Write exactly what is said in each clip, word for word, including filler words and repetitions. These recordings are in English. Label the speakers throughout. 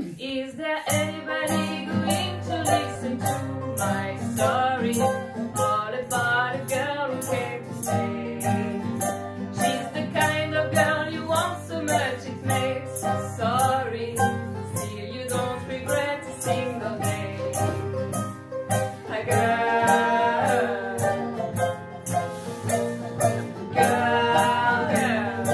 Speaker 1: Is there anybody going to listen to my story? All about a girl who came to stay. She's the kind of girl you want so much it makes you sorry. Still you don't regret a single day. A girl, girl, girl.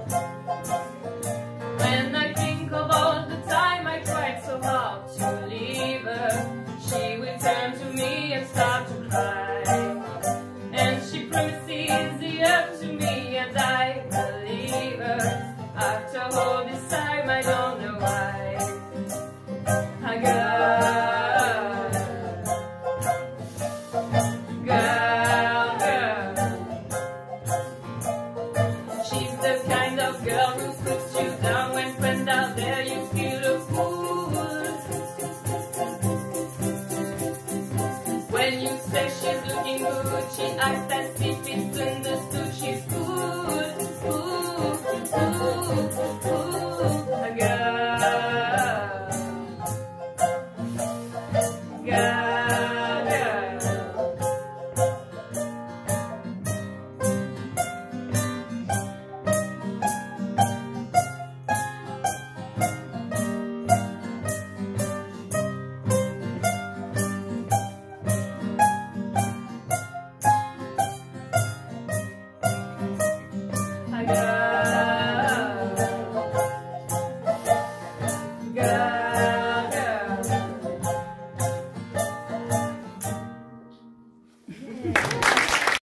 Speaker 1: When I think of all the time I tried so hard to leave her, she will turn to me and start to cry. And she promises the earth to me and I believe her. After all this time I don't know why.